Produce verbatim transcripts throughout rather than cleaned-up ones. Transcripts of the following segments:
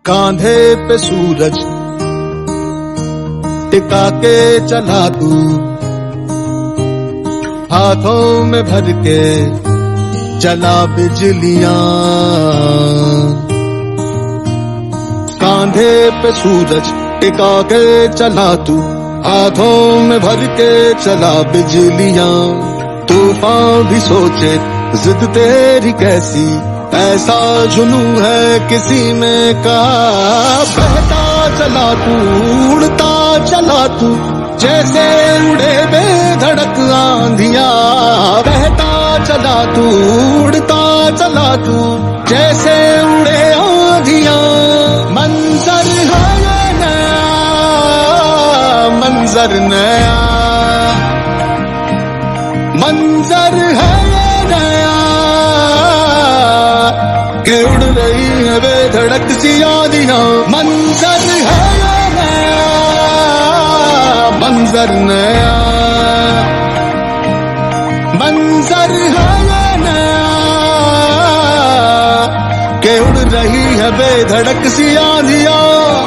कांधे पे सूरज टिका के चला तू, हाथों में भर के चला बिजलियां। कांधे पे सूरज टिका के चला तू, हाथों में भर के चला बिजलियां। तूफान भी सोचे जिद तेरी कैसी, ऐसा जुनू है किसी में कहा। बहता चला तू, उड़ता चला तू, जैसे उड़े बेधड़क आंधियां। बहता चला तू, उड़ता चला तू, जैसे उड़े आंधियां। मंजर है ये नया, मंजर नया, मंजर है ये नया, के उड़ रही है बेधड़क सी आंधियां। मंजर है ये नया, मंजर नया, मंजर है ये नया, के उड़ रही है बेधड़क सी आंधियां।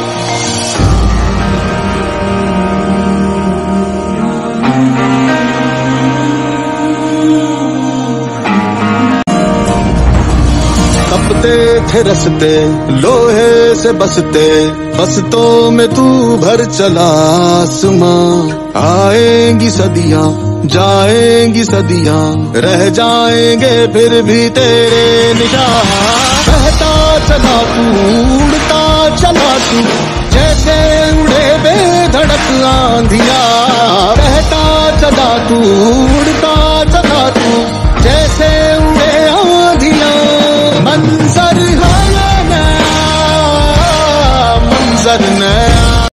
तपते थे रस्ते लोहे से बसते, बसतों में तू भर चला आसमां। आएंगी सदियां, जाएंगी सदियां, रह जाएंगे फिर भी तेरे निशान। बहता चला तू, उड़ता चला तू, जैसे उड़े बेधड़क आंधियां। बहता चला तू, उड़ता चला तू, जैसे उड़े आंधियां। मंजर है ये नया, मंजर नया,